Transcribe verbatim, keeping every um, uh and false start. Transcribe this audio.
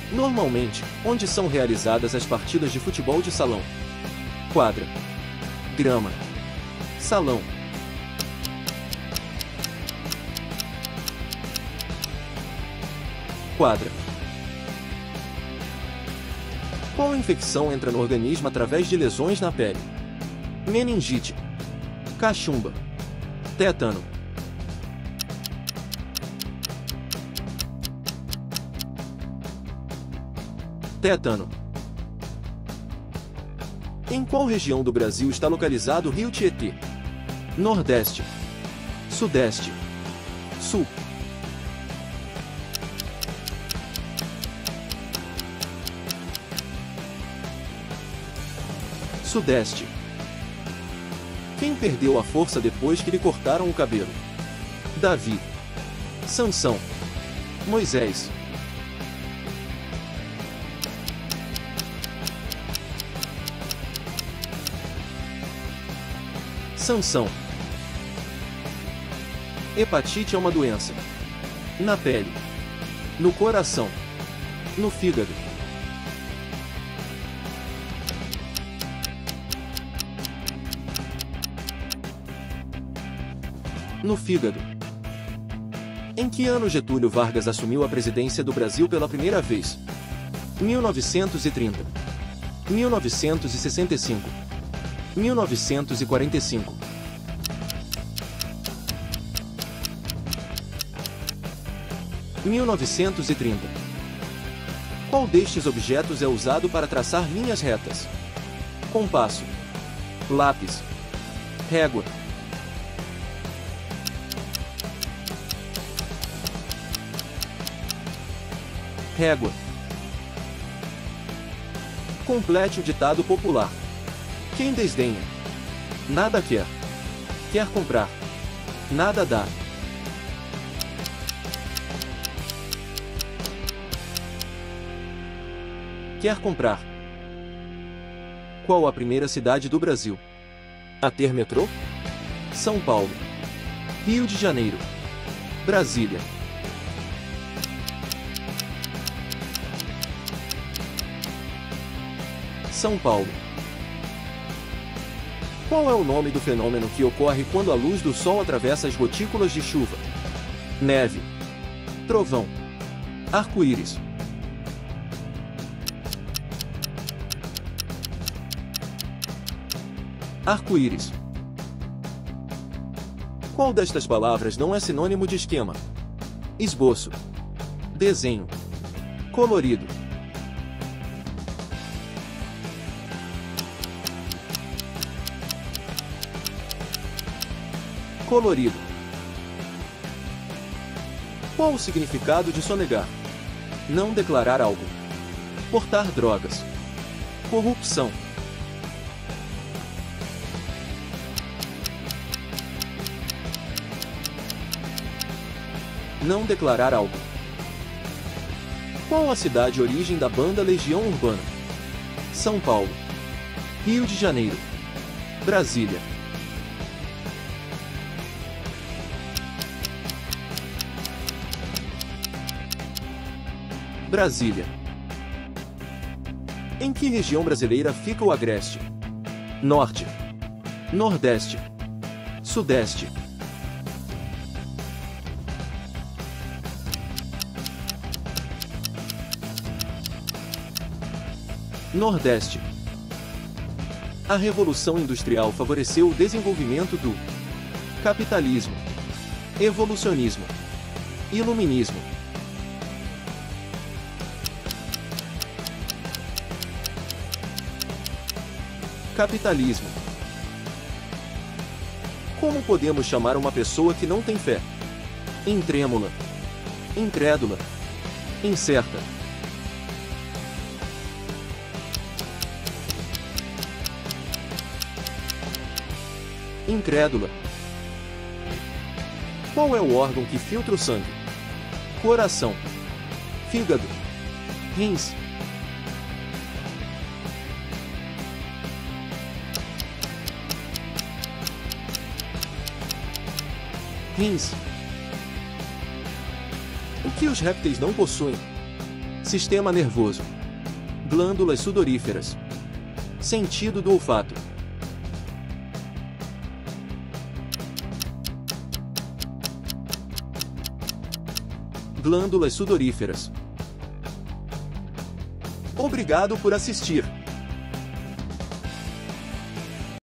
Normalmente, onde são realizadas as partidas de futebol de salão? Quadra, grama, salão. Quadra. Qual infecção entra no organismo através de lesões na pele? Meningite, cachumba, tétano. Tétano. Em qual região do Brasil está localizado o Rio Tietê? Nordeste, Sudeste, Sul. Sudeste. Quem perdeu a força depois que lhe cortaram o cabelo? Davi, Sansão, Moisés. Sansão. Hepatite é uma doença. Na pele, no coração, no fígado. No fígado. Em que ano Getúlio Vargas assumiu a presidência do Brasil pela primeira vez? mil novecentos e trinta, mil novecentos e sessenta e cinco, mil novecentos e quarenta e cinco. mil novecentos e trinta. Qual destes objetos é usado para traçar linhas retas? Compasso, lápis, régua. Régua. Complete o ditado popular. Quem desdenha, nada quer. Quer comprar, nada dá. Quer comprar. Qual a primeira cidade do Brasil a ter metrô? São Paulo, Rio de Janeiro, Brasília. São Paulo. Qual é o nome do fenômeno que ocorre quando a luz do sol atravessa as gotículas de chuva? Neve, trovão, arco-íris. Arco-íris. Qual destas palavras não é sinônimo de esquema? Esboço, desenho, colorido. Colorido. Qual o significado de sonegar? Não declarar algo. Portar drogas. Corrupção. Não declarar algo. Qual a cidade origem da banda Legião Urbana? São Paulo, Rio de Janeiro, Brasília. Brasília. Em que região brasileira fica o Agreste? Norte, Nordeste, Sudeste. Nordeste. A Revolução Industrial favoreceu o desenvolvimento do capitalismo, evolucionismo, iluminismo. Capitalismo. Como podemos chamar uma pessoa que não tem fé? Intrêmula, incrédula, incerta. Incrédula. Qual é o órgão que filtra o sangue? Coração, fígado, rins. Rins. O que os répteis não possuem? Sistema nervoso. Glândulas sudoríferas. Sentido do olfato. Glândulas sudoríferas. Obrigado por assistir.